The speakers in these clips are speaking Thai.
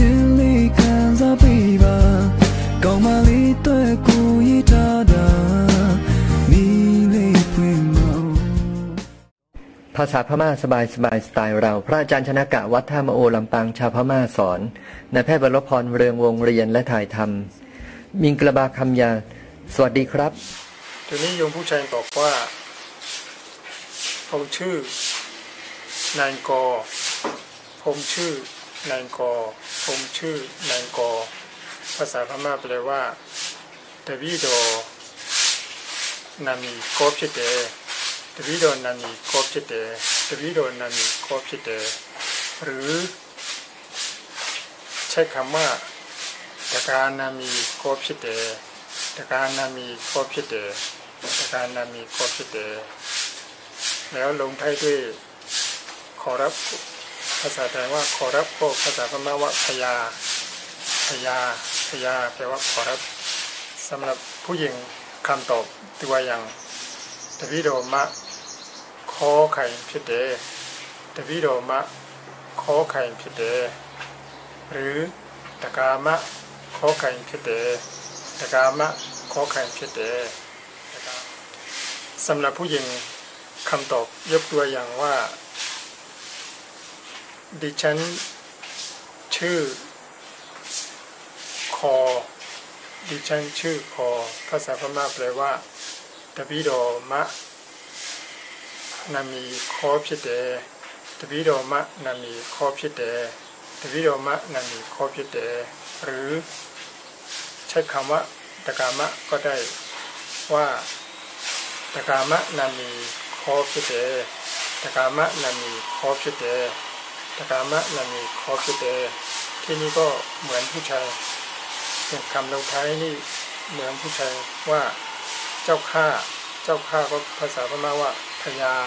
ချင်းလေးခံစားပေးပါကောင်းမလေးတွေ့ကိုရထားတာမိလေးဖွင့်မภาษาพม่าสบายสไตล์เราพระอาจารย์ชนกะวัดท่ามะโอลำปางชาวพม่าสอนนายแพทย์วรพรเรืองวงเรียนและถ่ายทำมิงกระบาคำยาสวัสดีครับทีนี้โยมผู้ชายบอกว่าผมชื่อนายกผมชื่อนายกผมชื่อนายกภาษาพม่าแปลว่าเดวิโดนามีโกพิเตเดวิโดนามีโกพิเตเดวิโดนามีโกพิเตหรือใช้คำว่าตะการนามีโกพิเตตะการนามีโกพิเตตะการนามีโกพิเตแล้วลงท้ายด้วยขอรับภาษาไทยว่าขอรับก็ภาษาพม่าว่าพยาแปลว่าขอรับสำหรับผู้หญิงคำตอบตัวอย่างทวิโดมะขอไข่พิเตทวิโดมะขอไข่พิเตหรือตะกามะขอไข่พิเตตะกามะขอไข่พิเตสำหรับผู้หญิงคำตอบยกตัวอย่างว่าดิฉันชื่อคอดิฉันชื่อคอภาษาพม่าแปลว่าตะบิโดมะนามีคอพิเตตะบิโดมะนามีคอพิเตตะบิโดมะนามีคอพิเตหรือใช้คำว่าตะกามะก็ได้ว่าตะกามะนามีคอพิเตตะกามะนามีคอพิเตตะกามะนามีคอพิเตที่นี่ก็เหมือนผู้ชายคำลงท้ายนี่เหมือนผู้ชายว่าเจ้าข้าก็ภาษาพม่าว่าพญา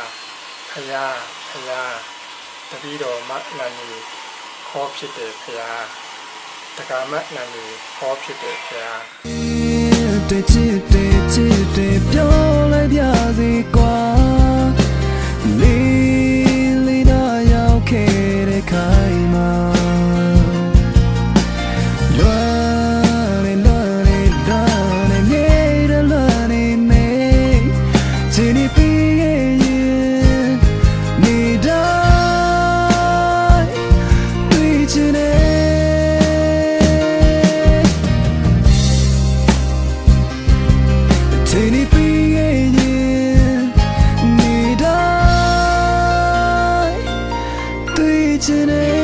ตะบิโดมะนามีคอพิเตพญาตะกามะนามีคอพิเตพญาပြောလိုက်ပြစီကွာလေးနာရောက်ခဲ့တဲ့ခိုင်မှာလွမ်းနေမြေလွမ်းနေမေချင်းနေပြီးရင်နေတိုင်းတွေ့ချင်တယ်ချင်းနေပြီးရင်နေတိုင်းတွေ့ချင်တယ်